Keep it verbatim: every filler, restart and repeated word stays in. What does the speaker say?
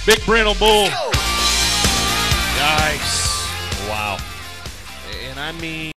Big brindle bull. Go. Nice. Wow. And I mean.